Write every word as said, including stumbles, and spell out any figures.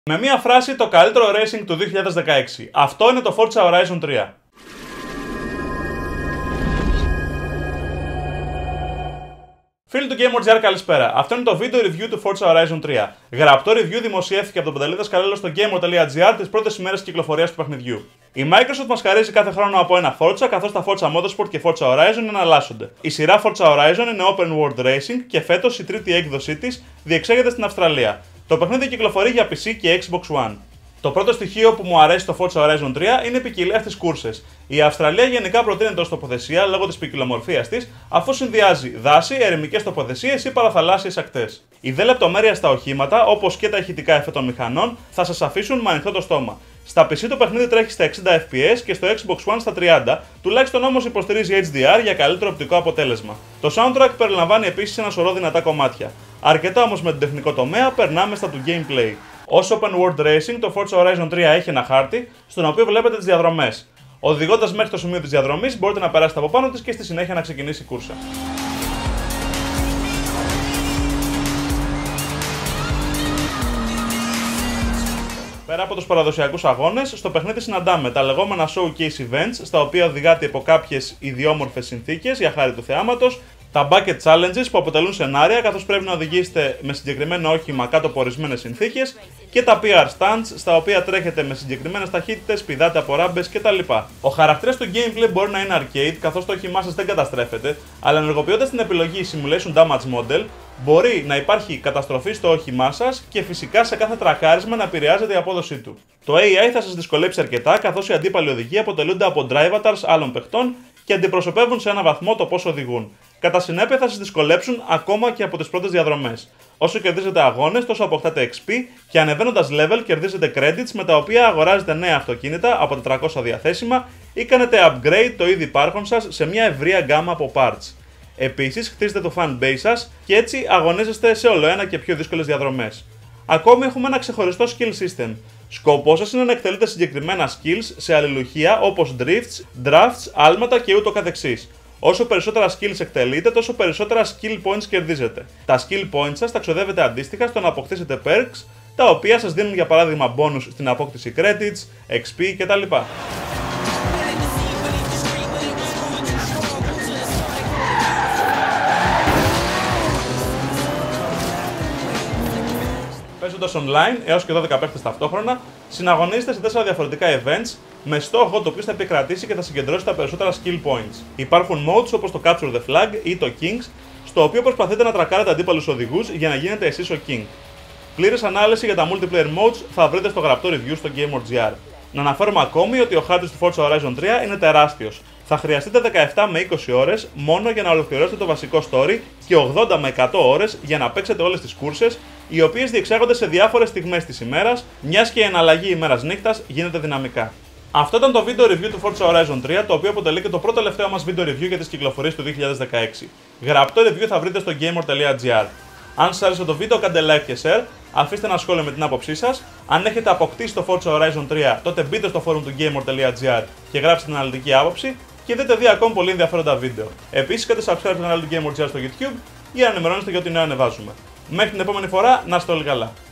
Με μία φράση, το καλύτερο racing του δύο χιλιάδες δεκαέξι. Αυτό είναι το Forza Horizon τρία. Φίλοι του GameWorld.gr, καλησπέρα. Αυτό είναι το βίντεο review του Forza Horizon τρία. Γραπτό review δημοσιεύθηκε από τον Παντελή Δασκαλέλο στο GameWorld.gr τις πρώτες ημέρες κυκλοφορίας του παιχνιδιού. Η Microsoft μας χαρίζει κάθε χρόνο από ένα Forza, καθώς τα Forza Motorsport και Forza Horizon εναλλάσσονται. Η σειρά Forza Horizon είναι open world racing και φέτος η τρίτη έκδοσή της διεξάγεται στην Αυστραλία. Το παιχνίδι κυκλοφορεί για πι σι και Xbox One. Το πρώτο στοιχείο που μου αρέσει στο Forza Horizon τρία είναι η ποικιλία στις κούρσες. Η Αυστραλία γενικά προτείνεται ως τοποθεσία λόγω της ποικιλομορφίας της, αφού συνδυάζει δάση, ερημικές τοποθεσίες ή παραθαλάσσιες ακτές. Η δε λεπτομέρεια στα οχήματα, όπως και τα ηχητικά εφέ των μηχανών, θα σας αφήσουν με ανοιχτό το στόμα. Στα πι σι το παιχνίδι τρέχει στα εξήντα φρέιμς περ σέκοντ και στο Xbox One στα τριάντα, τουλάχιστον όμως υποστηρίζει έιτς ντι αρ για καλύτερο οπτικό αποτέλεσμα. Το soundtrack περιλαμβάνει επίσης ένα σωρό δυνατά κομμάτια. Αρκετά όμως με τον τεχνικό τομέα, περνάμε στα του gameplay. Ως open world racing, το Forza Horizon τρία έχει ένα χάρτη, στον οποίο βλέπετε τις διαδρομές. Οδηγώντας μέχρι το σημείο της διαδρομής, μπορείτε να περάσετε από πάνω της και στη συνέχεια να ξεκινήσει η κούρσα. Πέρα από τους παραδοσιακούς αγώνες, στο παιχνίδι συναντάμε τα λεγόμενα showcase events, στα οποία οδηγάτε υπό κάποιες ιδιόμορφες συνθήκες για χάρη του θεάματος, τα bucket challenges που αποτελούν σενάρια, καθώς πρέπει να οδηγήσετε με συγκεκριμένο όχημα κάτω από ορισμένες συνθήκες, και τα πι αρ stunts, στα οποία τρέχετε με συγκεκριμένες ταχύτητες, πηδάτε από ράμπες κτλ. Ο χαρακτήρας του gameplay μπορεί να είναι arcade, καθώς το όχημά σας δεν καταστρέφεται, αλλά ενεργοποιώντας την επιλογή Simulation Damage Model, μπορεί να υπάρχει καταστροφή στο όχημά σας και φυσικά σε κάθε τρακάρισμα να επηρεάζεται η απόδοσή του. Το έι άι θα σας δυσκολέψει αρκετά, καθώς οι αντίπαλοι οδηγοί αποτελούνται από drive avatars άλλων παιχτών και αντιπροσωπεύουν σε έναν βαθμό το πώς οδηγούν. Κατά συνέπεια θα σας δυσκολέψουν ακόμα και από τις πρώτες διαδρομές. Όσο κερδίζετε αγώνες, τόσο αποκτάτε εξ πι και ανεβαίνοντας level κερδίζετε credits με τα οποία αγοράζετε νέα αυτοκίνητα από τετρακόσια διαθέσιμα ή κάνετε upgrade το ήδη υπάρχον σας σε μια ευρεία γκάμα από parts. Επίσης, χτίζετε το fanbase σας και έτσι αγωνίζεστε σε ολοένα και πιο δύσκολες διαδρομές. Ακόμη έχουμε ένα ξεχωριστό skill system. Σκοπός σας είναι να εκτελείτε συγκεκριμένα skills σε αλληλουχία όπως drifts, drafts, άλματα και ούτω καθεξής. Όσο περισσότερα skills εκτελείτε, τόσο περισσότερα skill points κερδίζετε. Τα skill points σας τα ξοδεύετε αντίστοιχα στο να αποκτήσετε perks, τα οποία σας δίνουν για παράδειγμα bonus στην απόκτηση credits, εξ πι κτλ. Παίζοντας online έως και δώδεκα παίχτες ταυτόχρονα, συναγωνίζετε σε τέσσερα διαφορετικά events με στόχο το ποιος θα επικρατήσει και θα συγκεντρώσει τα περισσότερα skill points. Υπάρχουν modes όπως το Capture the Flag ή το Kings, στο οποίο προσπαθείτε να τρακάρετε αντίπαλους οδηγούς για να γίνετε εσείς ο King. Πλήρης ανάλυση για τα multiplayer modes θα βρείτε στο γραπτό review στο GameWorld.gr. Να αναφέρουμε ακόμη ότι ο χάρτης του Forza Horizon τρία είναι τεράστιος. Θα χρειαστείτε δεκαεπτά με είκοσι ώρες μόνο για να ολοκληρώσετε το βασικό story και ογδόντα με εκατό ώρες για να παίξετε όλες τις κούρσες, οι οποίες διεξάγονται σε διάφορες στιγμές της ημέρας, μιας και η εναλλαγή ημέρας-νύχτας γίνεται δυναμικά. Αυτό ήταν το βίντεο review του Forza Horizon τρία, το οποίο αποτελεί και το πρώτο τελευταίο μας βίντεο review για τις κυκλοφορίες του δύο χιλιάδες δεκαέξι. Γραπτό review θα βρείτε στο GameWorld.gr. Αν σας άρεσε το βίντεο, κάντε like και share, αφήστε ένα σχόλιο με την άποψή σας. Αν έχετε αποκτήσει το Forza Horizon τρία, τότε μπείτε στο forum του GameWorld.gr και γράψτε την αναλυτική άποψη και δείτε δύο ακόμη πολύ ενδιαφέροντα βίντεο. Επίσης, κάντε subscribe στο κανάλι του GameWorld.gr στο YouTube για να ενημερώνεστε για ό,τι νέο ανεβάζουμε. Μέχρι την επόμενη φορά, να είστε όλοι καλά.